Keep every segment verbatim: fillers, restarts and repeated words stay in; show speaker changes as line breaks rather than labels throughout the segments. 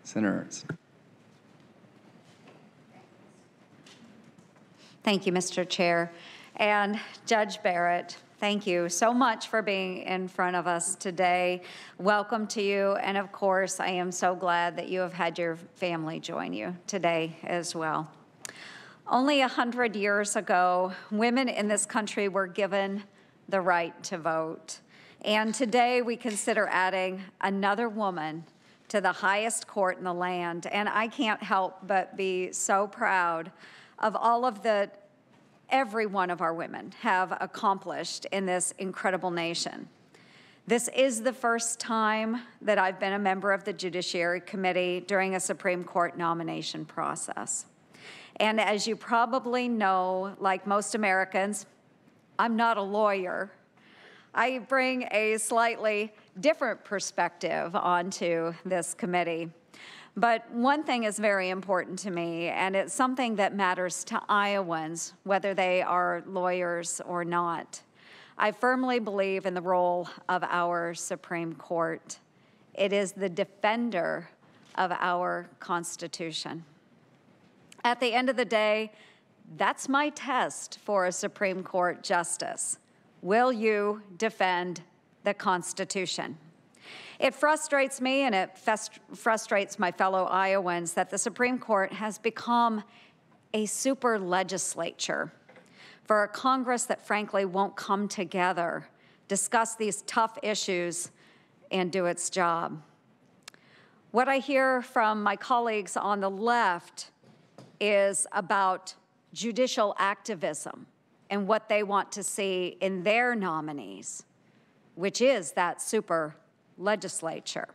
Senator Ernst.
Thank you, Mister Chair. And Judge Barrett, thank you so much for being in front of us today. Welcome to you. And of course, I am so glad that you have had your family join you today as well. Only a hundred years ago, women in this country were given the right to vote. And today we consider adding another woman to the highest court in the land. And I can't help but be so proud of all of the every one of our women have accomplished in this incredible nation. This is the first time that I've been a member of the Judiciary Committee during a Supreme Court nomination process. And as you probably know, like most Americans, I'm not a lawyer. I bring a slightly different perspective onto this committee. But one thing is very important to me, and it's something that matters to Iowans, whether they are lawyers or not. I firmly believe in the role of our Supreme Court. It is the defender of our Constitution. At the end of the day, that's my test for a Supreme Court justice. Will you defend the Constitution? It frustrates me and it frustrates my fellow Iowans that the Supreme Court has become a super legislature for a Congress that frankly won't come together, discuss these tough issues, and do its job. What I hear from my colleagues on the left is about judicial activism and what they want to see in their nominees, which is that super legislature.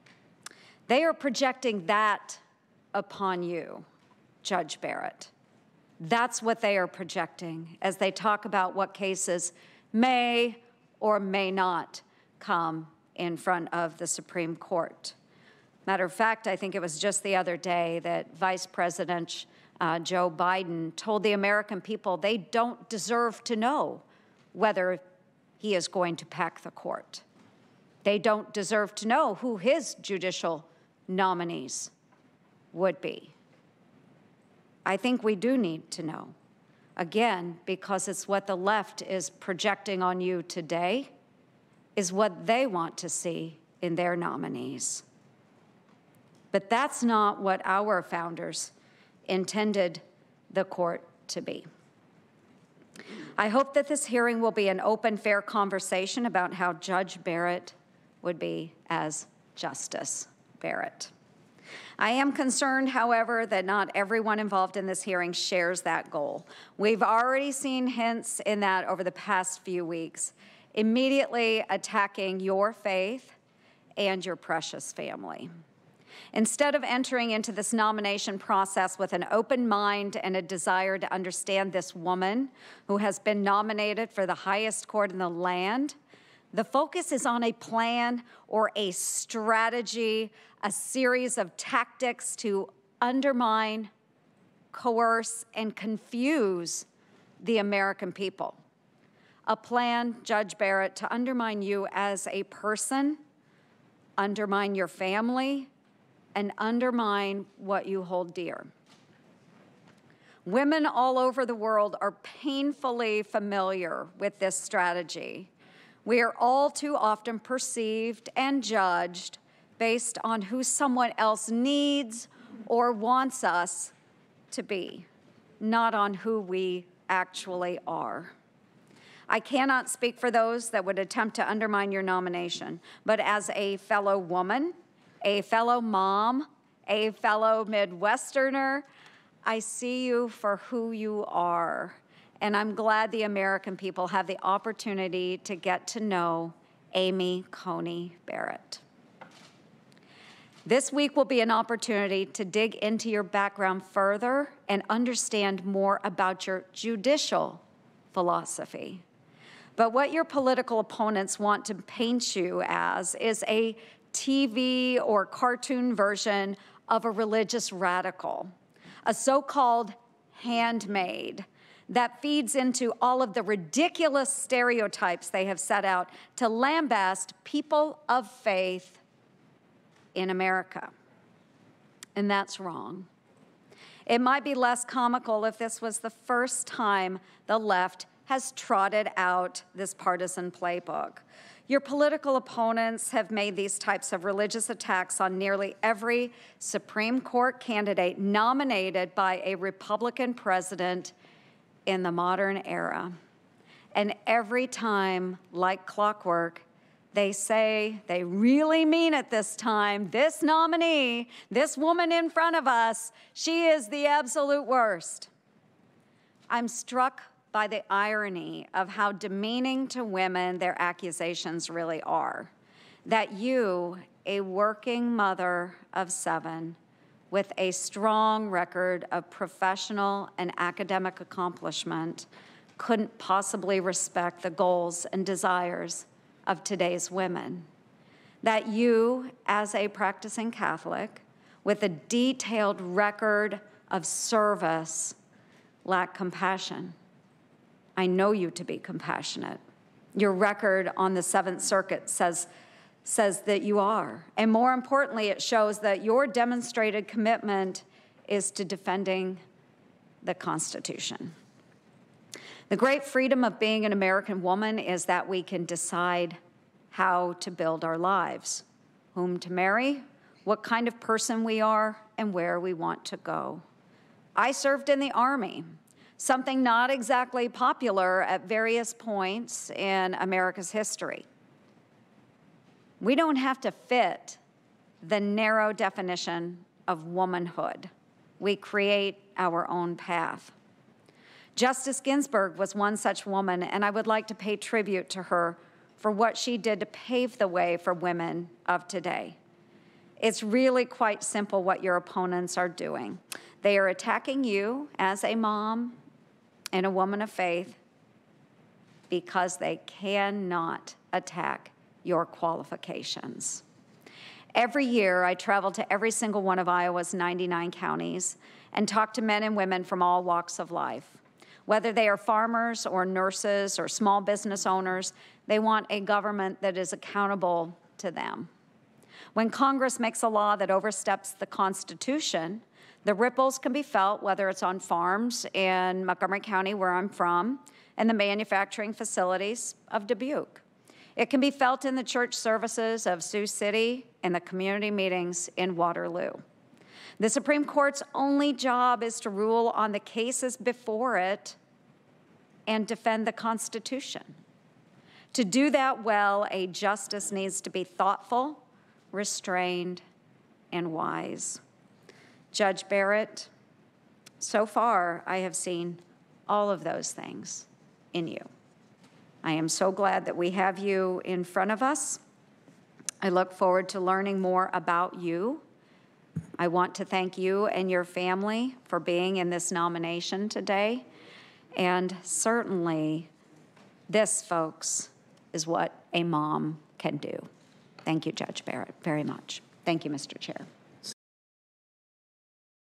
They are projecting that upon you, Judge Barrett. That's what they are projecting as they talk about what cases may or may not come in front of the Supreme Court. Matter of fact, I think it was just the other day that Vice President uh, Joe Biden told the American people they don't deserve to know whether he is going to pack the court. They don't deserve to know who his judicial nominees would be. I think we do need to know, again, because it's what the left is projecting on you today, is what they want to see in their nominees. But that's not what our founders intended the court to be. I hope that this hearing will be an open, fair conversation about how Judge Barrett would be as Justice Barrett. I am concerned, however, that not everyone involved in this hearing shares that goal. We've already seen hints in that over the past few weeks, immediately attacking your faith and your precious family. Instead of entering into this nomination process with an open mind and a desire to understand this woman who has been nominated for the highest court in the land, the focus is on a plan or a strategy, a series of tactics to undermine, coerce, and confuse the American people. A plan, Judge Barrett, to undermine you as a person, undermine your family, and undermine what you hold dear. Women all over the world are painfully familiar with this strategy. We are all too often perceived and judged based on who someone else needs or wants us to be, not on who we actually are. I cannot speak for those that would attempt to undermine your nomination, but as a fellow woman, a fellow mom, a fellow Midwesterner, I see you for who you are. And I'm glad the American people have the opportunity to get to know Amy Coney Barrett. This week will be an opportunity to dig into your background further and understand more about your judicial philosophy. But what your political opponents want to paint you as is a T V or cartoon version of a religious radical, a so-called handmaid that feeds into all of the ridiculous stereotypes they have set out to lambast people of faith in America. and that's wrong. It might be less comical if this was the first time the left has trotted out this partisan playbook. Your political opponents have made these types of religious attacks on nearly every Supreme Court candidate nominated by a Republican president in the modern era. And every time, like clockwork, they say they really mean it this time. This nominee, this woman in front of us, she is the absolute worst. I'm struck by the irony of how demeaning to women their accusations really are. That you, a working mother of seven, with a strong record of professional and academic accomplishment, couldn't possibly respect the goals and desires of today's women. That you, as a practicing Catholic, with a detailed record of service, lack compassion. I know you to be compassionate. Your record on the Seventh Circuit says, says that you are. And more importantly, it shows that your demonstrated commitment is to defending the Constitution. The great freedom of being an American woman is that we can decide how to build our lives, whom to marry, what kind of person we are, and where we want to go. I served in the Army, something not exactly popular at various points in America's history. We don't have to fit the narrow definition of womanhood. We create our own path. Justice Ginsburg was one such woman, and I would like to pay tribute to her for what she did to pave the way for women of today. It's really quite simple what your opponents are doing. They are attacking you as a mom and a woman of faith because they cannot attack your qualifications. Every year, I travel to every single one of Iowa's ninety-nine counties and talk to men and women from all walks of life. Whether they are farmers or nurses or small business owners, they want a government that is accountable to them. When Congress makes a law that oversteps the Constitution, the ripples can be felt, whether it's on farms in Montgomery County, where I'm from, and the manufacturing facilities of Dubuque. It can be felt in the church services of Sioux City and the community meetings in Waterloo. The Supreme Court's only job is to rule on the cases before it and defend the Constitution. To do that well, a justice needs to be thoughtful, restrained, and wise. Judge Barrett, so far I have seen all of those things in you. I am so glad that we have you in front of us. I look forward to learning more about you. I want to thank you and your family for being in this nomination today. And certainly, this, folks, is what a mom can do. Thank you, Judge Barrett, very much. Thank you, Mister Chair.